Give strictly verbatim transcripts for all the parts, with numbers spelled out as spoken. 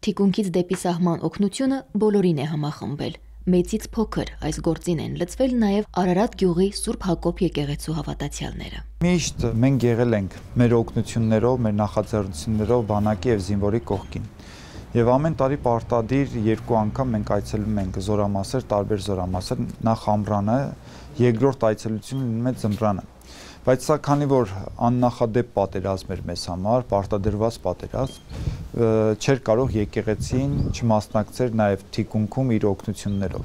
Թիկունքից դեպի սահման օգնությունը բոլորին է համախմբել։ Մեծից փոքր այս գործին են լծվել նաև Արարատ գյուղի Սուրբ Հակոբ եկեղեցու հավատացյալները։ Միշտ մենք եղել ենք մեր օգնություններով, մեր նախաձեռնություններով բանակի եւ զինվորի կողքին։ Եվ ամեն տարի պարտադիր երկու անգամ մենք այցելում ենք զորամասեր, տարբեր զորամասեր, նախ ամռանը, երկրորդ այցելությունը լինում է ձմռանը։ Բայց սա քանի որ աննախադեպ պատերազմ էր մեզ համար, պարտադրված պատերազմ, չէր կարող եկեղեցին չմասնակցեր նաև թիկունքում իր օգնություններով։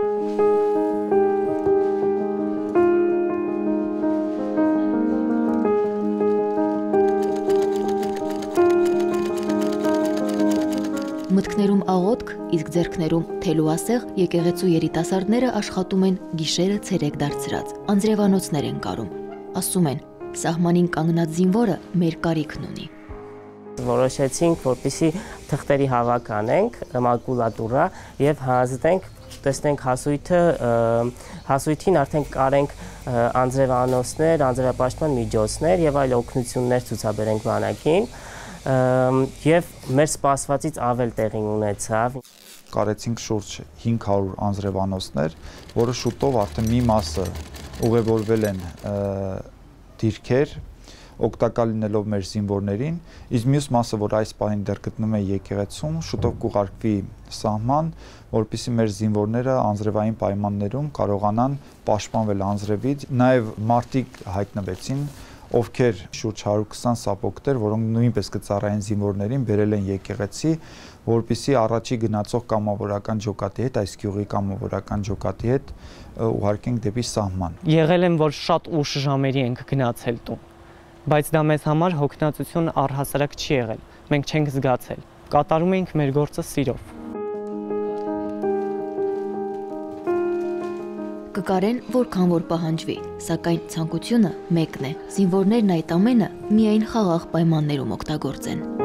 Մտքներում աղոթք, իսկ ձեռքներում թելուասեղ եկեղեցու երիտասարդները աշխատում են գիշերը ցերեկ դարձրած, անձրևանոցներ են կարում, ասում են, սահմանին կանգնած զինվորը մեր կարիքն ունի։ Որոշեցինք, որպեսզի թղթերի հավաք անենք, մակուլատուրա եւ հանձնենք, տեսնենք հասույթը, հասույթին արդեն կարենք անձրևանոցներ, անձրևապաշտպան միջոցներ եւ այլ օգնություններ ցուցաբերենք բանակին։ Եվ մեր սպասվածից ավել տեղի ունեցավ։ Կարեցինք շուրջ հինգ հարյուր անձրևանոցներ, որը շուտով արդեն մի մասը ուղևորվել են դիրքեր, օգտակար լինելով մեր զինվորներին, իսկ մյուս մասը, որ այս պահին դեռ գտնվում է եկեղեցում, շուտով կուղարկվի սահման, որպեսզի մեր զինվորները անձրևային պայմաններում կարողանան պաշտպանվել անձրևից, նաև մարտիկ հայտնվեցին, ովքեր շուրջ հարյուր քսան սապոկտեր, որոնք նույնպես կծառայեն զինվորներին, բերել են եկեղեցի, որպեսզի առաջի գնացող կամավորական ջոկատի հետ, այս գյուղի կամավորական ջոկատի հետ ուղարկենք դեպի սահման։ Եղել եմ, որ շատ ուշ ժամերի ենք գնացել տուն, բայց դա մեզ համար հոգնածություն առհասարակ չի եղել, մենք չենք զգացել, կատարում էինք մեր գործը սիրով։ Կկարեն որքան որ պահանջվի, սակայն ցանկությունը մեկն է, զինվորներն այդ ամենը միայն խաղաղ պայմաններում օգտագործեն։